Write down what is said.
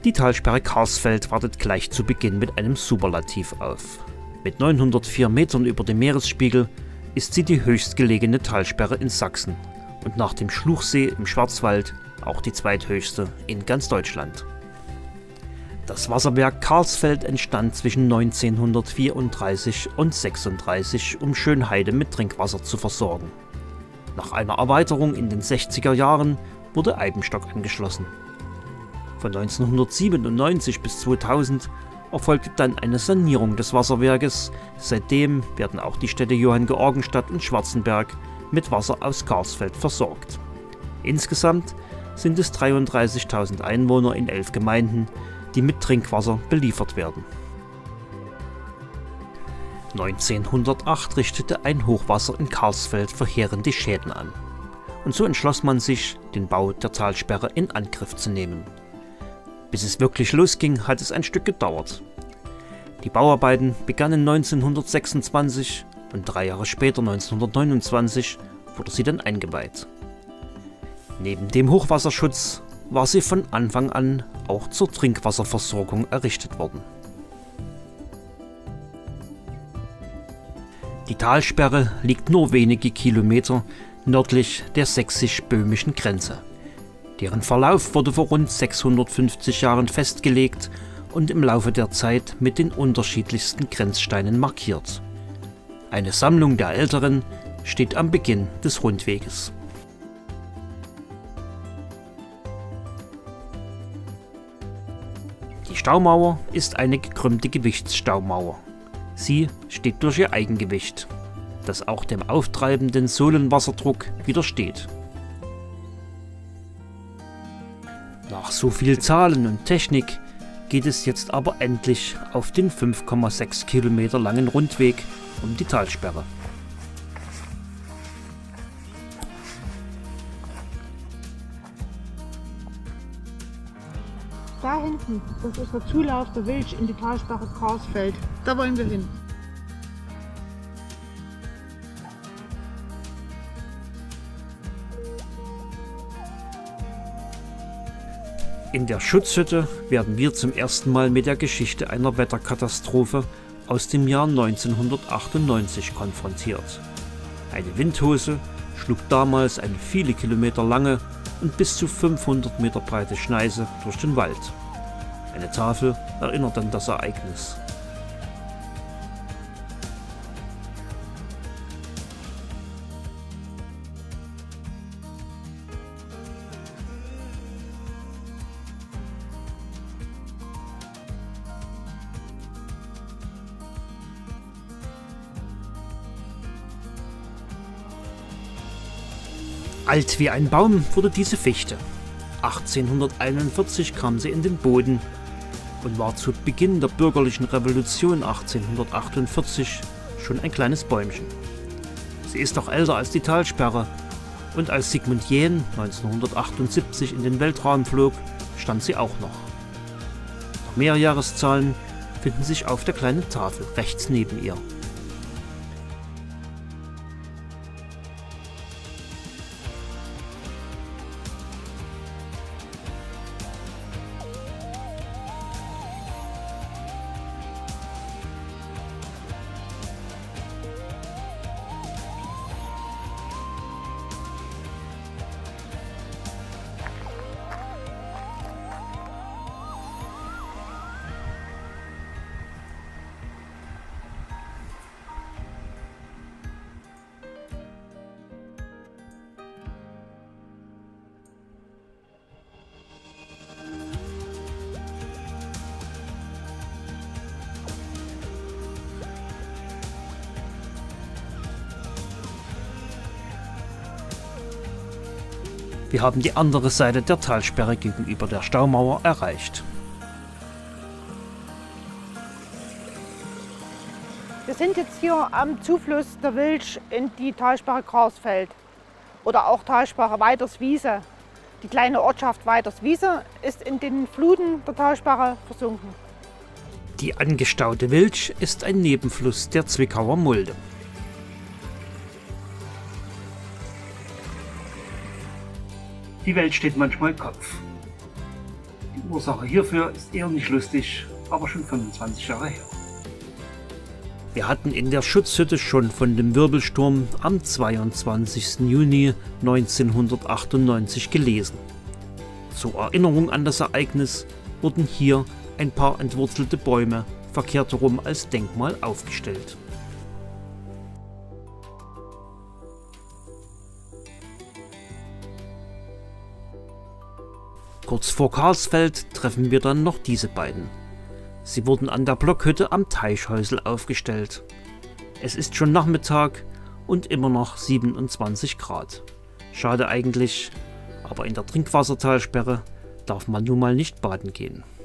Die Talsperre Karsfeld wartet gleich zu Beginn mit einem Superlativ auf. Mit 904 Metern über dem Meeresspiegel ist sie die höchstgelegene Talsperre in Sachsen und nach dem Schluchsee im Schwarzwald auch die zweithöchste in ganz Deutschland. Das Wasserwerk Karsfeld entstand zwischen 1934 und 1936, um Schönheide mit Trinkwasser zu versorgen. Nach einer Erweiterung in den 60er Jahren wurde Eibenstock angeschlossen. Von 1997 bis 2000 erfolgte dann eine Sanierung des Wasserwerkes. Seitdem werden auch die Städte Johanngeorgenstadt und Schwarzenberg mit Wasser aus Karsfeld versorgt. Insgesamt sind es 33.000 Einwohner in 11 Gemeinden, die mit Trinkwasser beliefert werden. 1908 richtete ein Hochwasser in Karsfeld verheerende Schäden an. Und so entschloss man sich, den Bau der Talsperre in Angriff zu nehmen. Bis es wirklich losging, hat es ein Stück gedauert. Die Bauarbeiten begannen 1926 und 3 Jahre später, 1929, wurde sie dann eingeweiht. Neben dem Hochwasserschutz war sie von Anfang an auch zur Trinkwasserversorgung errichtet worden. Die Talsperre liegt nur wenige Kilometer nördlich der sächsisch-böhmischen Grenze. Deren Verlauf wurde vor rund 650 Jahren festgelegt und im Laufe der Zeit mit den unterschiedlichsten Grenzsteinen markiert. Eine Sammlung der älteren steht am Beginn des Rundweges. Die Staumauer ist eine gekrümmte Gewichtsstaumauer. Sie steht durch ihr Eigengewicht, das auch dem auftreibenden Sohlenwasserdruck widersteht. Nach so viel Zahlen und Technik geht es jetzt aber endlich auf den 5,6 Kilometer langen Rundweg um die Talsperre. Da hinten, das ist der Zulauf der Wilch in die Talsperre Karsfeld. Da wollen wir hin. In der Schutzhütte werden wir zum ersten Mal mit der Geschichte einer Wetterkatastrophe aus dem Jahr 1998 konfrontiert. Eine Windhose schlug damals eine viele Kilometer lange und bis zu 500 Meter breite Schneise durch den Wald. Eine Tafel erinnert an das Ereignis. Alt wie ein Baum wurde diese Fichte. 1841 kam sie in den Boden und war zu Beginn der bürgerlichen Revolution 1848 schon ein kleines Bäumchen. Sie ist auch älter als die Talsperre und als Sigmund Jähn 1978 in den Weltraum flog, stand sie auch noch. Mehrjahreszahlen finden sich auf der kleinen Tafel rechts neben ihr. Wir haben die andere Seite der Talsperre gegenüber der Staumauer erreicht. Wir sind jetzt hier am Zufluss der Wilch in die Talsperre Karsfeld oder auch Talsperre Weiterswiese. Die kleine Ortschaft Weiterswiese ist in den Fluten der Talsperre versunken. Die angestaute Wilch ist ein Nebenfluss der Zwickauer Mulde. Die Welt steht manchmal Kopf. Die Ursache hierfür ist eher nicht lustig, aber schon 25 Jahre her. Wir hatten in der Schutzhütte schon von dem Wirbelsturm am 22. Juni 1998 gelesen. Zur Erinnerung an das Ereignis wurden hier ein paar entwurzelte Bäume verkehrt herum als Denkmal aufgestellt. Kurz vor Karlsfeld treffen wir dann noch diese beiden. Sie wurden an der Blockhütte am Teichhäusl aufgestellt. Es ist schon Nachmittag und immer noch 27 Grad. Schade eigentlich, aber in der Trinkwassertalsperre darf man nun mal nicht baden gehen.